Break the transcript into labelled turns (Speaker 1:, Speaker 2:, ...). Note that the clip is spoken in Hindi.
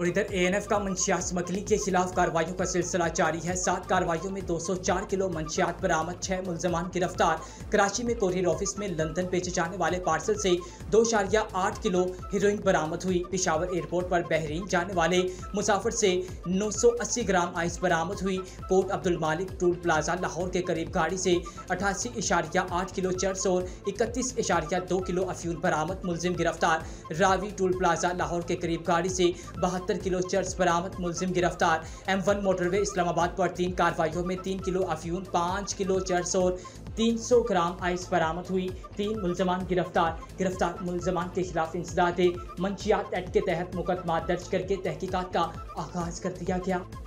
Speaker 1: और इधर ANF का मंशियात स्मगलिंग के खिलाफ कार्रवाइयों का सिलसिला जारी है। 7 कार्रवाइयों में 204 किलो मंशियात बरामद, 6 मुलजमान गिरफ्तार। कराची में कोरियर ऑफिस में लंदन भेजे जाने वाले पार्सल से 2.8 किलो हेरोइन बरामद हुई। पेशावर एयरपोर्ट पर बहरीन जाने वाले मुसाफिर से 980 ग्राम आइस बरामद हुई। कोट अब्दुल मालिक टूल प्लाजा लाहौर के करीब गाड़ी से 88.8 किलो चर्स और 31.2 किलो अफ्यून बरामद, मुलजिम गिरफ्तार। रावी टूल प्लाजा लाहौर के करीब गाड़ी से 72 किलो चर्स बरामद, मुलजिम गिरफ्तार। M1 मोटरवे इस्लामाबाद पर 3 कार्रवाइयों में 3 किलो अफ्यून, 5 किलो चर्स और 300 ग्राम आइस बरामद हुई। 3 मुलजमान गिरफ्तार मुलजमान के खिलाफ इंसदाद मंशियात एक्ट के तहत मुकदमा दर्ज करके तहकीकात का आगाज कर दिया गया।